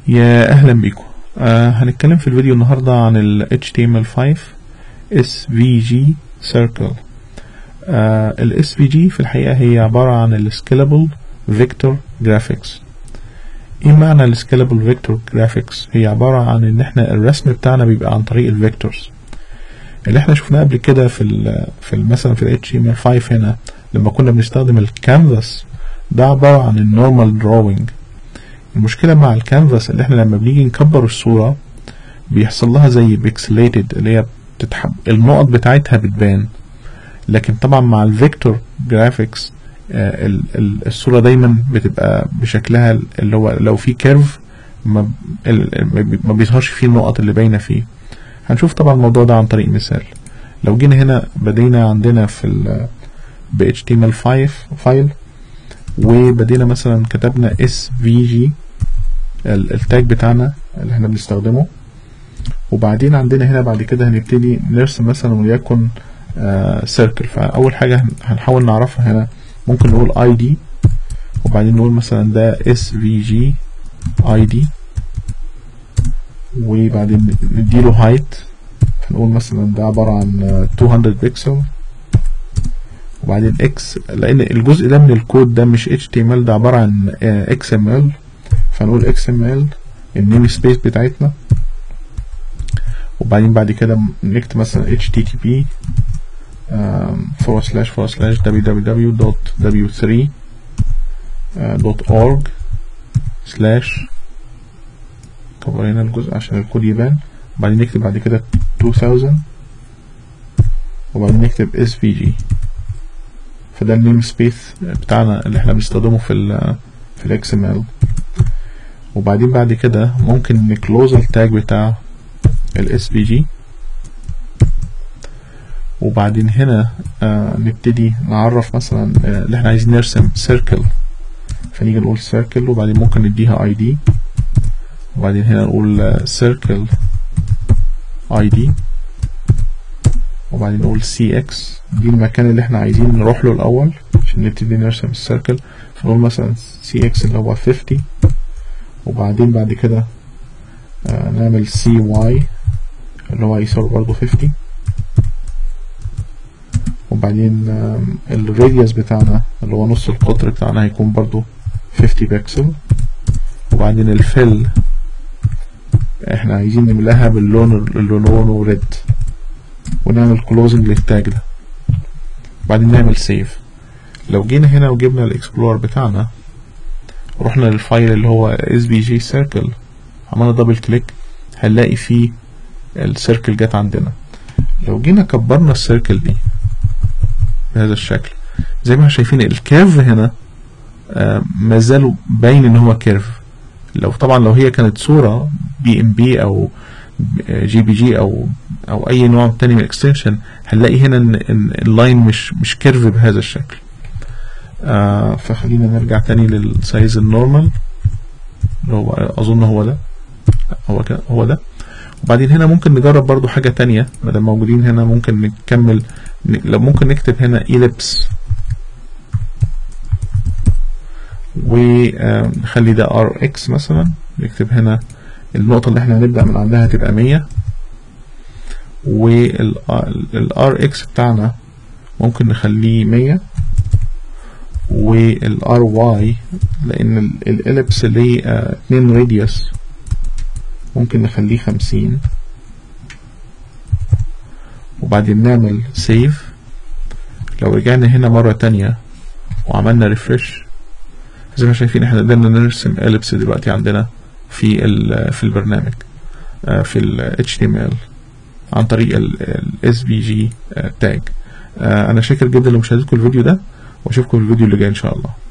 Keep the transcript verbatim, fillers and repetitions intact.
يا اهلا بيكم. آه هنتكلم في الفيديو النهارده عن ال إتش تي إم إل خمسة إس في جي Circle. آه ال إس في جي في الحقيقة هي عبارة عن ال Scalable Vector Graphics. ايه معنى ال Scalable Vector Graphics؟ هي عبارة عن ان احنا الرسم بتاعنا بيبقى عن طريق الفيكتورز اللي احنا شفناه قبل كده في ال في ال مثلا في ال إتش تي إم إل خمسة هنا لما كنا بنستخدم الكانفاس. ده عبارة عن النورمال دراوينج. المشكلة مع الكانفاس اللي احنا لما بنيجي نكبر الصورة بيحصل لها زي بيكسليتد، اللي هي بتتحب النقط بتاعتها بتبان. لكن طبعا مع الفيكتور جرافيكس آه ال ال الصورة دايما بتبقى بشكلها اللي هو لو في كيرف ما, ما بيظهرش فيه النقط اللي باينة فيه. هنشوف طبعا الموضوع ده عن طريق مثال. لو جينا هنا بدينا عندنا في ال ب إتش تي إم إل خمسة فايل وبدينا مثلا كتبنا إس في جي التاج بتاعنا اللي احنا بنستخدمه، وبعدين عندنا هنا بعد كده هنبتدي نرسم مثلا وليكن سيركل. فاول حاجه هنحاول نعرفها هنا ممكن نقول اي دي، وبعدين نقول مثلا ده اس في جي اي دي، وبعدين نديله هايت فنقول مثلا ده عباره عن مئتين بكسل، وبعدين اكس لان الجزء ده من الكود ده مش إتش تي إم إل، ده عباره عن إكس إم إل، فنقول إكس إم إل النيم سبيس بتاعتنا، وبعدين بعد كده نكتب مثلا إتش تي تي بي فور سلاش فور سلاش دبليو دبليو دبليو دوت دبليو ثري دوت أورج سلاش كبر هنا الجزء عشان الكود يبان، وبعدين نكتب بعد كده تو ثاوزند، وبعدين نكتب إس في جي. فده النيم سبيس بتاعنا اللي احنا بنستخدمه في ال في الإكس إم إل. وبعدين بعد كده ممكن نكلوز التاج بتاع ال إس في جي، وبعدين هنا آه نبتدي نعرف مثلا آه اللي احنا عايزين نرسم سيركل، فنيجي نقول سيركل، وبعدين ممكن نديها اي دي، وبعدين هنا نقول سيركل اي دي، وبعدين نقول سي اكس. دي المكان اللي احنا عايزين نروح له الاول عشان نبتدي نرسم السيركل، فنقول مثلا سي اكس اللي هو خمسين، وبعدين بعد كده آه نعمل سي واي اللي هو يساوي برضه خمسين، وبعدين آه الراديوس بتاعنا اللي هو نص القطر بتاعنا هيكون برضه خمسين بكسل، وبعدين الفيل احنا عايزين نملاها باللون اللي لونه ريد، ونعمل كلوزنج للتاج ده، وبعدين نعمل سيف. لو جينا هنا وجبنا الاكسبلور بتاعنا ورحنا للفايل اللي هو إس في جي Circle، عملنا دبل كليك هنلاقي فيه السيركل جت عندنا. لو جينا كبرنا السيركل دي بهذا الشكل زي ما احنا شايفين الكيرف هنا آه ما زالوا باين ان هو كيرف. لو طبعا لو هي كانت صورة بي ام بي او جي بي جي او او اي نوع تاني من الاكستنشن هنلاقي هنا ان اللاين مش مش كيرف بهذا الشكل. آه فخلينا نرجع تاني للسايز النورمال اللي هو اظن هو ده هو كده هو ده. وبعدين هنا ممكن نجرب برضو حاجة تانية بدل موجودين هنا، ممكن نكمل لو ممكن نكتب هنا إيليبس ونخلي ده ار اكس مثلا، نكتب هنا النقطة اللي احنا هنبدأ من عندها تبقى مية، والار اكس بتاعنا ممكن نخليه مية، والار واي لان الاليبس ليه اتنين راديوس ممكن نخليه خمسين، وبعدين نعمل سيف. لو رجعنا هنا مرة تانية وعملنا ريفرش زي ما شايفين احنا قدرنا نرسم اليبس دلوقتي عندنا في في البرنامج في ال إتش تي إم إل عن طريق ال إس في جي تاج. انا شاكر جدا لمشاهدتكم الفيديو ده، واشوفكم في الفيديو اللي جاي ان شاء الله.